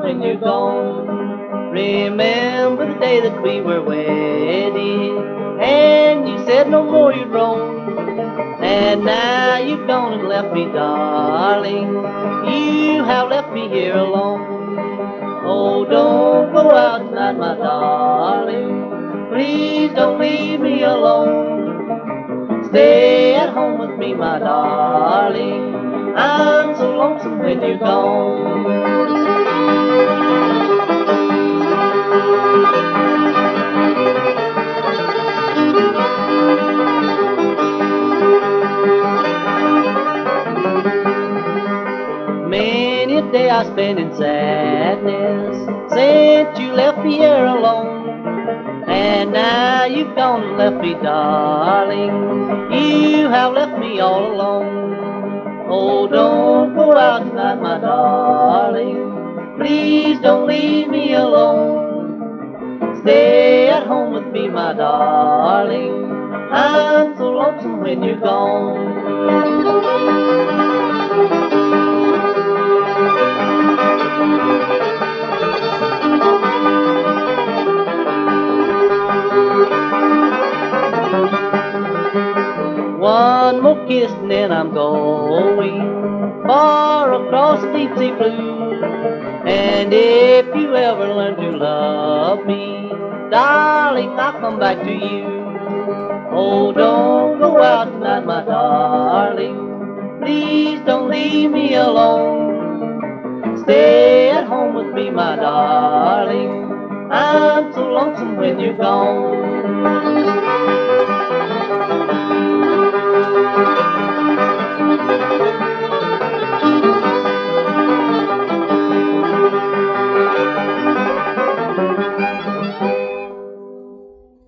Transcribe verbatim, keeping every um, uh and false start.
when you're gone. Remember the day that we were wedded, and you said no more you'd roam. And now you've gone and left me, darling. You have left me here alone. Oh, don't go out tonight, my darling. Please don't leave me alone. Stay at home with me, my darling. I'm so lonesome when you're gone. Many a day I spent in sadness since you left me here alone. And now you've gone and left me, darling. You have left me all alone. Oh, don't go out tonight, my darling. Please don't leave me alone. Stay at home with me, my darling. I'm so lonesome when you're gone. One more kiss and then I'm going far across the deep sea blue. And if you ever learn to love me, darling, I'll come back to you. Oh, don't go out tonight, my darling. Please don't leave me alone. Stay at home with me, my darling. I'm so lonesome when you're gone.